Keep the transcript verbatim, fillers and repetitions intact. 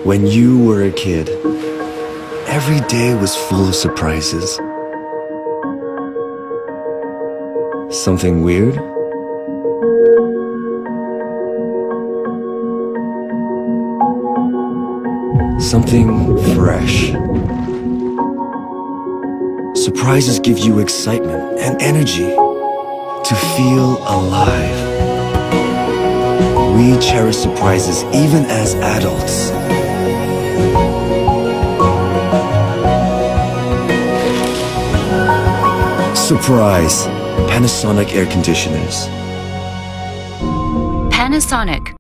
When you were a kid, every day was full of surprises. Something weird? Something fresh. Surprises give you excitement and energy to feel alive. We cherish surprises even as adults. Surprise! Panasonic air conditioners. Panasonic.